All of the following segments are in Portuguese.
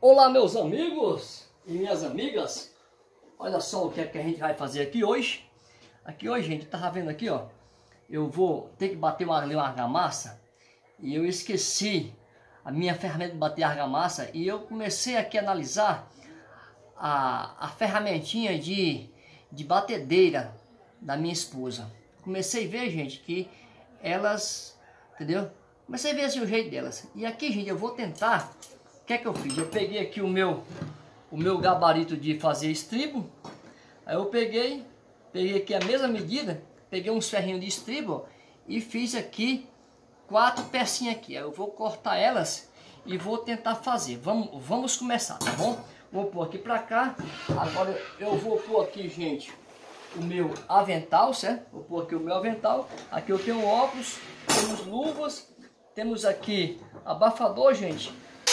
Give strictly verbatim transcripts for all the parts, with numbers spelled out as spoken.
Olá, meus amigos e minhas amigas. Olha só o que é que a gente vai fazer aqui hoje. Aqui hoje, gente, tava vendo aqui, ó. Eu vou ter que bater uma, uma argamassa. E eu esqueci a minha ferramenta de bater argamassa. E eu comecei aqui a analisar a, a ferramentinha de, de batedeira da minha esposa. Comecei a ver, gente, que elas, entendeu? Comecei a ver assim o jeito delas. E aqui, gente, eu vou tentar. O que é que eu fiz? Eu peguei aqui o meu, o meu gabarito de fazer estribo. Aí eu peguei, peguei aqui a mesma medida, peguei uns ferrinhos de estribo e fiz aqui quatro pecinhas aqui. Aí eu vou cortar elas e vou tentar fazer. Vamos, vamos começar, tá bom? Vou pôr aqui pra cá. Agora eu vou pôr aqui, gente, o meu avental, certo? Vou pôr aqui o meu avental. Aqui eu tenho óculos, temos luvas, temos aqui abafador, gente.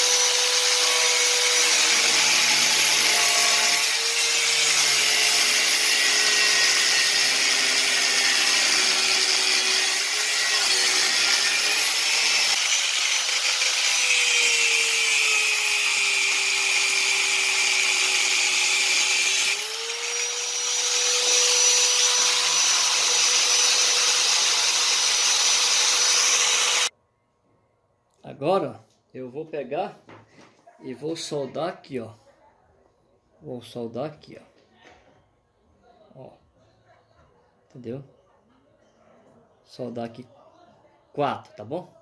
Agora eu vou pegar e vou soldar aqui, ó. Vou soldar aqui, ó. Ó. Entendeu? Soldar aqui quatro, tá bom?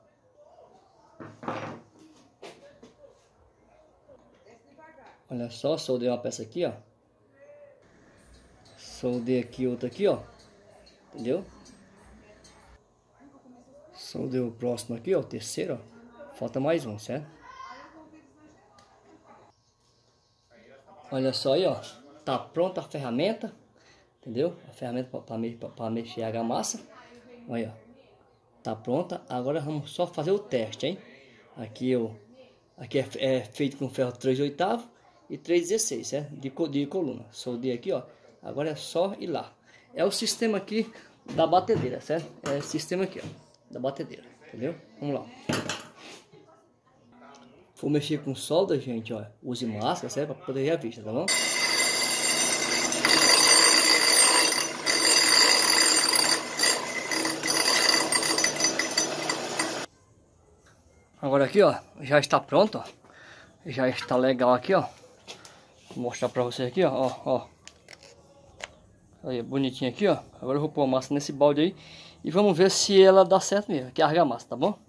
Olha só, soldei uma peça aqui, ó. Soldei aqui outra aqui, ó. Entendeu? Soldei o próximo aqui, ó, o terceiro, ó. Falta mais um, certo? Olha só aí, ó. Tá pronta a ferramenta. Entendeu? A ferramenta para me, mexer a argamassa. Olha, ó. Tá pronta. Agora vamos só fazer o teste, hein? Aqui, eu, aqui é, é feito com ferro três oitavos e três dezesseis, certo? De, de coluna. Soldei aqui, ó. Agora é só ir lá. É o sistema aqui da batedeira, certo? É o sistema aqui, ó. Da batedeira. Entendeu? Vamos lá. Vou mexer com solda, gente, ó. Use máscara, certo? Para proteger a vista, tá bom? Agora aqui, ó, já está pronto, ó. Já está legal aqui, ó. Vou mostrar para vocês aqui, ó, ó, ó. Aí, bonitinho aqui, ó. Agora eu vou pôr a massa nesse balde aí e vamos ver se ela dá certo mesmo. Aqui é a argamassa, tá bom?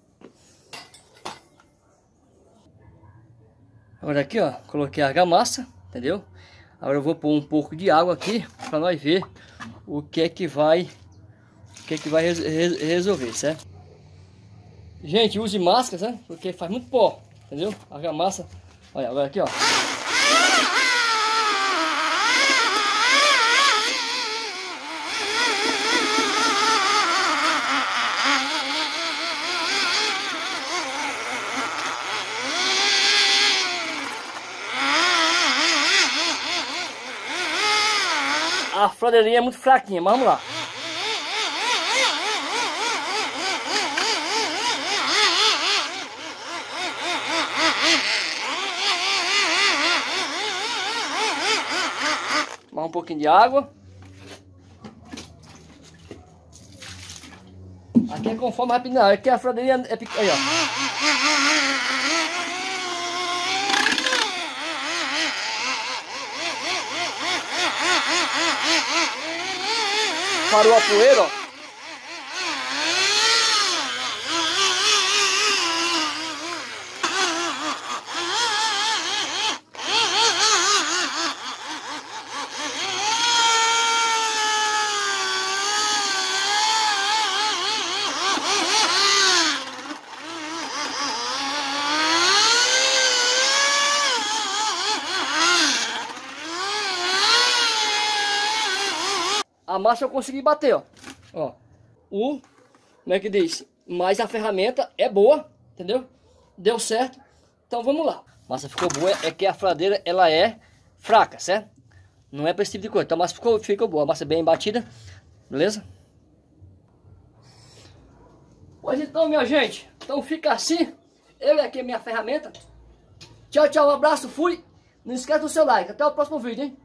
Agora aqui, ó, coloquei a argamassa, entendeu? Agora eu vou pôr um pouco de água aqui para nós ver o que é que vai, o que é que vai res, res, resolver, certo? Gente, use máscara, né? Porque faz muito pó, entendeu? A argamassa, olha, agora aqui, ó. A fradeirinha é muito fraquinha, mas vamos lá. Mais um pouquinho de água. Aqui é conforme rápido, não. Aqui a fradeirinha é pequena. Aí, ó. Parou a poeira, ó. A massa eu consegui bater, ó. Ó. O, como é que diz? Mas a ferramenta é boa, entendeu? Deu certo. Então vamos lá. A massa ficou boa, é que a fradeira ela é fraca, certo? Não é para esse tipo de coisa. Então a massa ficou, ficou boa. A massa é bem batida, beleza? Pois então, minha gente. Então fica assim. Eu aqui a minha ferramenta. Tchau, tchau, um abraço, fui. Não esquece do seu like. Até o próximo vídeo, hein?